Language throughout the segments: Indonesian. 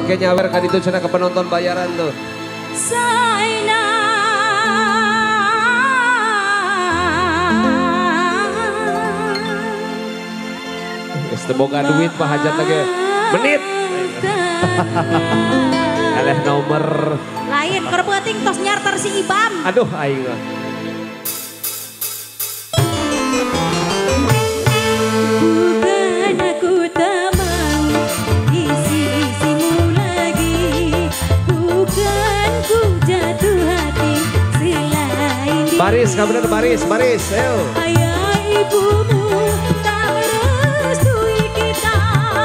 make nyawer kan itu cenah ke penonton bayaran tuh. Saina boga duit Pak hajat lagi menit. Eleh nomor lain kerpeting tos nyarter si Ibam. Aduh aing lah. Bukan aku tak mau isi-isimu lagi, bukan ku jatuh hati selain baris kamu baris ayo. Ayah ibumu tak merestui kita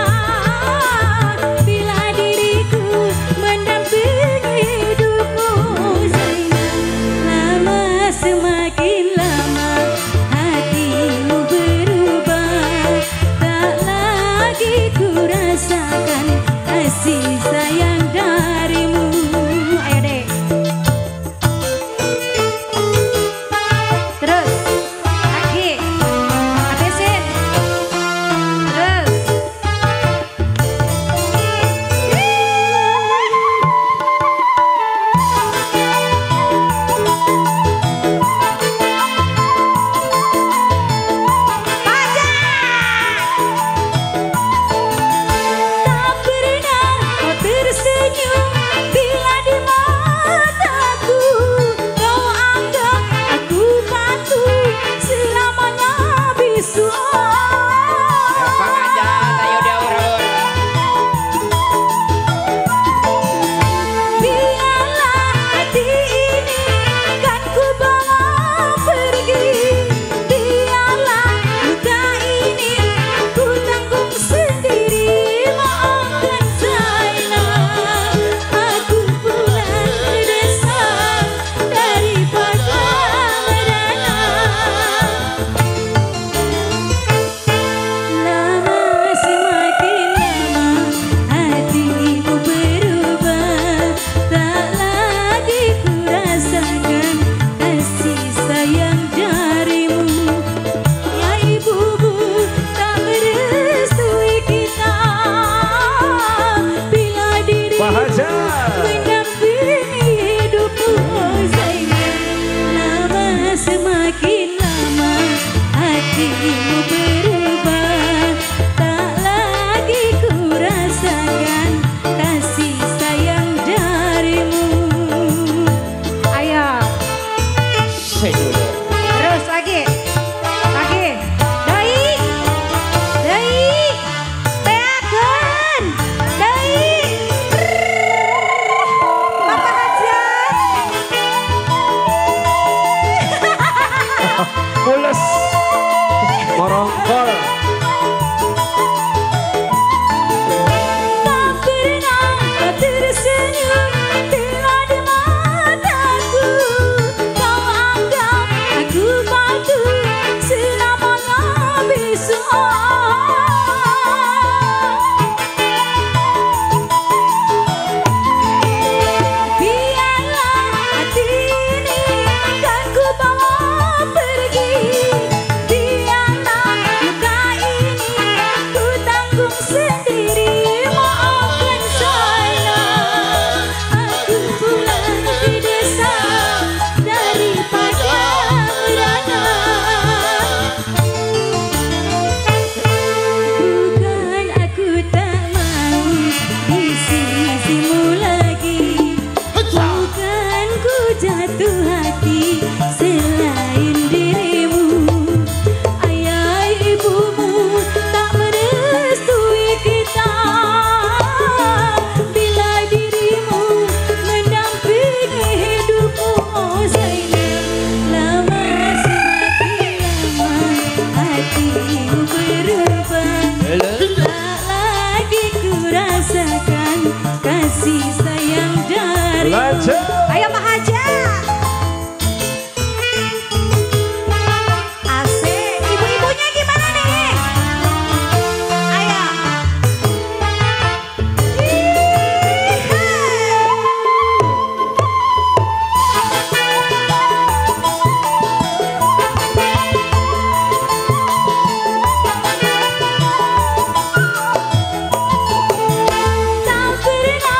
bila diriku mendampingi hidupmu sayang. Lama semakin lama hatimu berubah, tak lagi ku rasakan kasih sayang darimu. Ayo deh. Terus lagi habisin. Terus tak pernah kau tersenyum bila di mataku kau anggap aku patuh selamanya bisu. Biarlah hati ini kan ku bawa pergi, biarlah luka ini ku tanggung sendiri. Maafkan sayang, aku pulang ke desa daripada merana. Lama semakin lama hatimu berubah, tak lagi ku rasakan kasih sayang darimu. Ya ibumu tak merestui kita bila dirimu Pak Hajat. mendampingi hidupmu sayang. Lama semakin lama hatimu berubah, tak lagi ku rasakan kasih sayang darimu. Ayo terus lagi dai teakeun dai Bapak Hajat. Pules morongkol. Tak pernah kau tersenyum bila di mataku kau anggap aku patuh selamanya bisu. Biarlah hati ini kan ku bawa pergi, biarlah luka ini ku tanggung sendiri. Maafkan sayang, aku pulang ke desa daripada merana. Bukan aku tak mau isi-isimu lagi, bukan ku jatuh hati selain dirimu. Ayah ibumu tak merestui kita bila dirimu mendampingi hidupmu sayang. Lama semakin lama hatimu berubah, tak lagi ku rasakan kasih sayang darimu. Lanjut. Ayo Pak Hajat. Asik. Ibu-ibunya gimana nih? Ayo. Tak pernah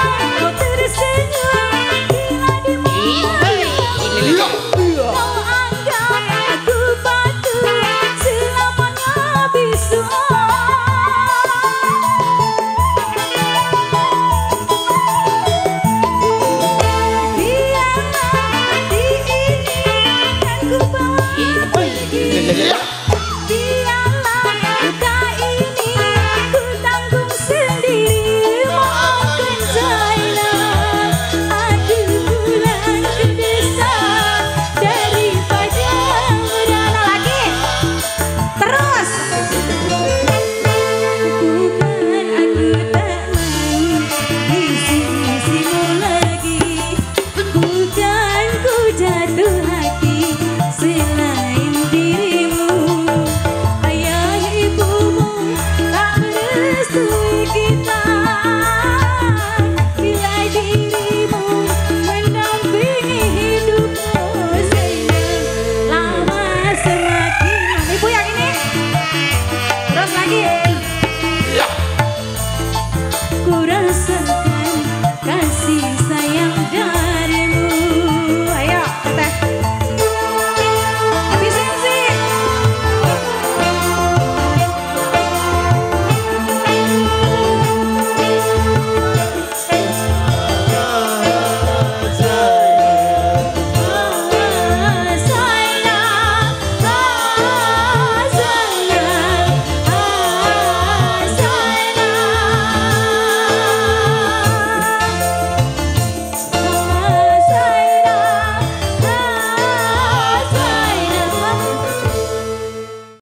Terus lagi.